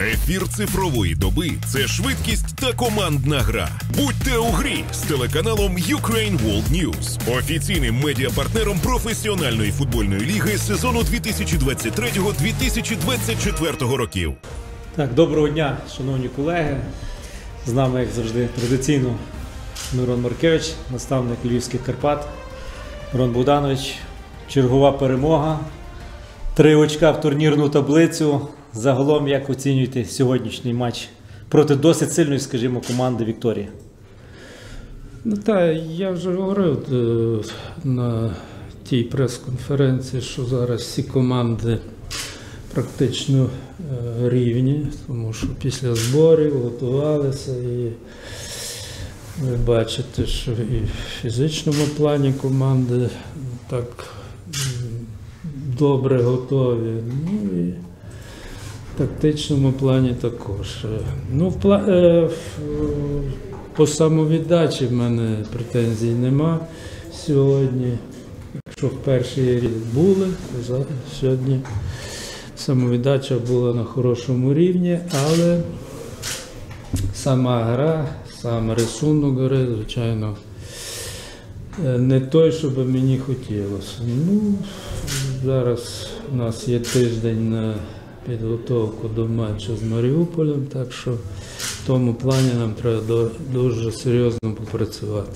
Ефір цифрової доби – це швидкість та командна гра. Будьте у грі з телеканалом Ukraine World News, офіційним медіапартнером професіональної футбольної ліги сезону 2023-2024 років. Так, доброго дня, шановні колеги. З нами, як завжди, традиційно Мирон Маркевич, наставник Львівських Карпат. Мирон Богданович, чергова перемога. 3 очка в турнірну таблицю. Загалом, як оцінюєте сьогоднішній матч проти досить сильної, скажімо, команди Вікторія? Ну так, я вже говорив на тій прес-конференції, що зараз всі команди практично рівні, тому що після зборів готувалися і ви бачите, що і в фізичному плані команди так добре готові, ну і в тактичному плані також. Ну, по самовіддачі в мене претензій нема сьогодні. Якщо в першій рік були, то сьогодні самовіддача була на хорошому рівні, але сама гра, сам рисунок гри, звичайно, не той, що би мені хотілося. Ну, зараз у нас є тиждень на підготовку до матчу з Маріуполем, так що в тому плані нам треба дуже серйозно попрацювати.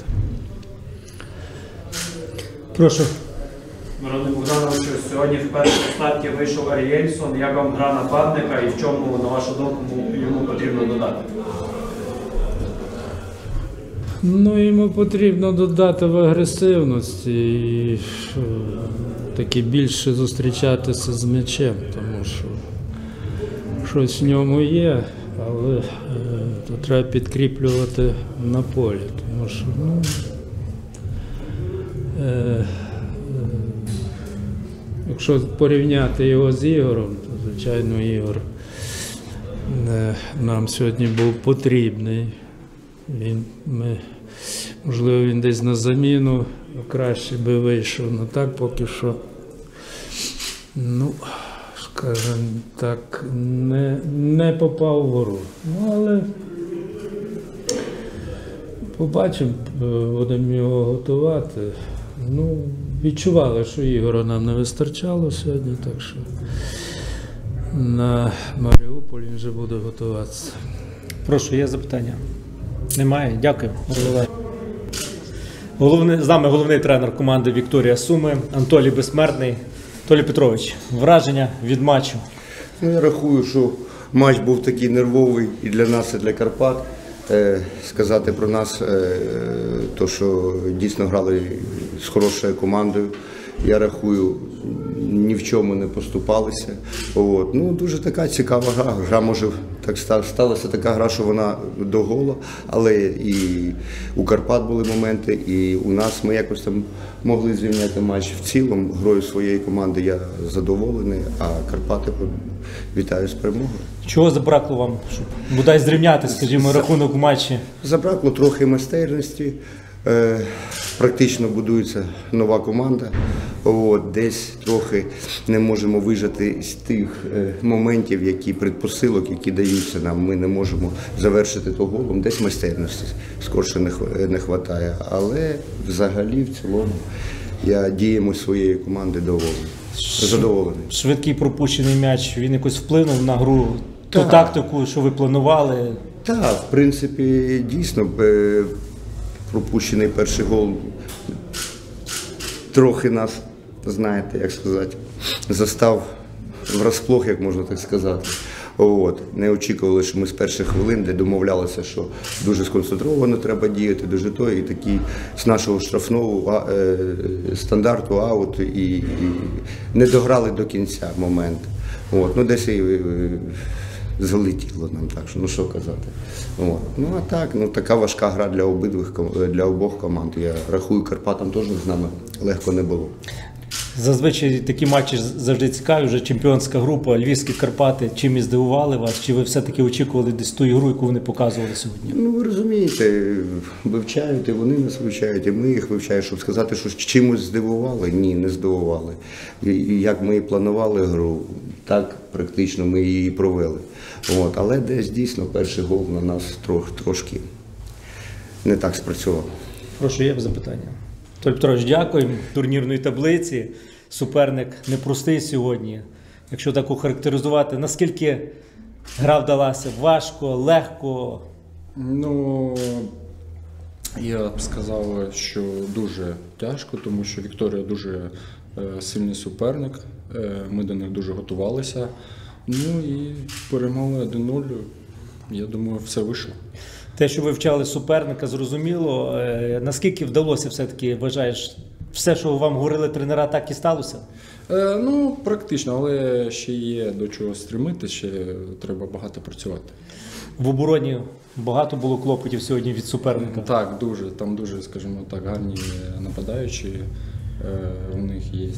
Прошу. Мироне Богдановичу, сьогодні в першій старті вийшов Арієльсон. Як вам гра нападника і в чому, на вашу думку, йому потрібно додати? Ну, йому потрібно додати в агресивності і таки більше зустрічатися з м'ячем, тому що щось в ньому є, але то треба підкріплювати на полі, тому що, ну, якщо порівняти його з Ігорем, то, звичайно, Ігор нам сьогодні був потрібний. Можливо, він десь на заміну краще би вийшов, але так поки що, ну, скажімо так, не попав в гру. Ну, але побачимо, будемо його готувати. Ну, відчували, що Ігора нам не вистачало сьогодні, так що на Маріуполь він вже буде готуватися. Прошу, є запитання? Немає? Дякую. З нами головний тренер команди Вікторія Суми Анатолій Безсмертний. Анатолій Петрович, враження від матчу? Ну, я рахую, що матч був такий нервовий і для нас, і для Карпат. Сказати про нас, то, що дійсно грали з хорошою командою. Я рахую, ні в чому не поступалися. От. Ну, дуже така цікава гра. Гра, може, так сталася така гра, що вона до гола, але і у Карпат були моменти, і у нас ми якось там могли зрівняти матч в цілому. Грою своєї команди я задоволений, а Карпати вітаю з перемогою. Чого забракло вам, щоб бодай зрівняти, скажімо, рахунок у матчі? Забракло трохи майстерності. Практично будується нова команда. От, десь трохи не можемо вижати з тих моментів, які предпосилок, які даються нам. Ми не можемо завершити то голом. Десь майстерності скорше не вистачає. Але взагалі, в цілому, я діями своєї команди задоволений. Швидкий пропущений м'яч, він якось вплинув на гру, ту тактику, що ви планували? Так, в принципі, дійсно. Пропущений перший гол трохи нас, знаєте, як сказати, застав врасплох, як можна так сказати. От. Не очікували, що ми з перших хвилин, де домовлялися, що дуже сконцентровано треба діяти, дуже то, і такий з нашого штрафного стандарту аут, і не дограли до кінця момент. От. Ну, десь і залетіло нам, так що, ну що казати. От. Ну а так, ну така важка гра для обох команд. Я рахую, Карпатам теж з нами легко не було. Зазвичай такі матчі завжди цікаві, вже чемпіонська група, Львівські Карпати. Чим і здивували вас? Чи ви все-таки очікували десь ту ігру, яку вони показували сьогодні? Ну, ви розумієте, вивчають, і вони нас вивчають, і ми їх вивчаємо, щоб сказати, що чимось здивували. Ні, не здивували. І як ми і планували гру, так практично ми її провели. От. Але десь дійсно перший гол на нас трошки не так спрацював. Прошу, є запитання. Толь Петрович, дякуємо. Турнірної таблиці. Суперник непростий сьогодні. Якщо так охарактеризувати, наскільки гра вдалася? Важко, легко? Ну, я б сказав, що дуже тяжко, тому що Вікторія дуже сильний суперник. Ми до них дуже готувалися. Ну і перемогли 1-0. Я думаю, все вийшло. Те, що ви вчали суперника, зрозуміло. Наскільки вдалося все-таки, вважаєш, все, що вам говорили тренера, так і сталося? Ну, практично, але ще є до чого стремити, ще треба багато працювати. В обороні багато було клопотів сьогодні від суперника? Так, дуже. Там дуже, скажімо так, гарні нападаючі. У них є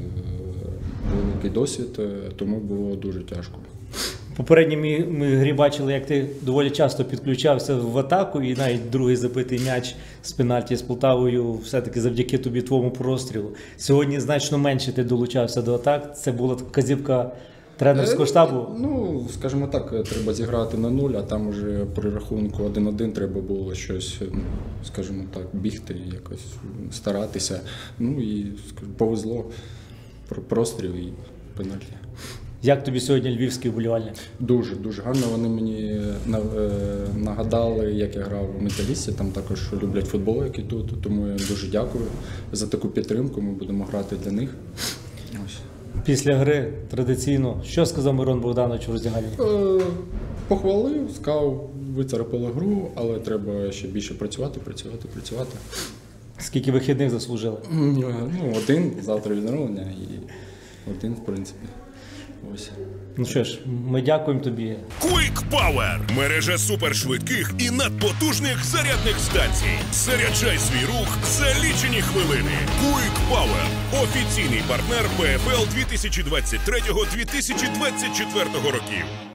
великий досвід, тому було дуже тяжко. Попередньо ми грі бачили, як ти доволі часто підключався в атаку, і навіть другий забитий м'яч з пенальті з Полтавою все-таки завдяки тобі, твоєму прострілу. Сьогодні значно менше ти долучався до атак. Це була вказівка тренерського штабу? Ну, скажімо так, треба зіграти на 0, а там уже при рахунку 1-1 треба було щось, скажімо так, бігти, якось старатися. Ну і повезло, простріл і пенальті. Як тобі сьогодні львівські вболівальники? Дуже, дуже гарно. Вони мені нагадали, як я грав у Металісті. Там також люблять футбол, як і тут. Тому я дуже дякую за таку підтримку. Ми будемо грати для них. Ось. Після гри традиційно, що сказав Мирон Богданович у роздягальні? Похвалив, сказав, вицарапали гру, але треба ще більше працювати. Скільки вихідних заслужили? Ну, один, завтра відновлення і один, в принципі. Ось. Ну що ж, ми дякуємо тобі. Quick Power – мережа супершвидких і надпотужних зарядних станцій. Заряджай свій рух за лічені хвилини. Quick Power – офіційний партнер ПФЛ 2023-2024 років.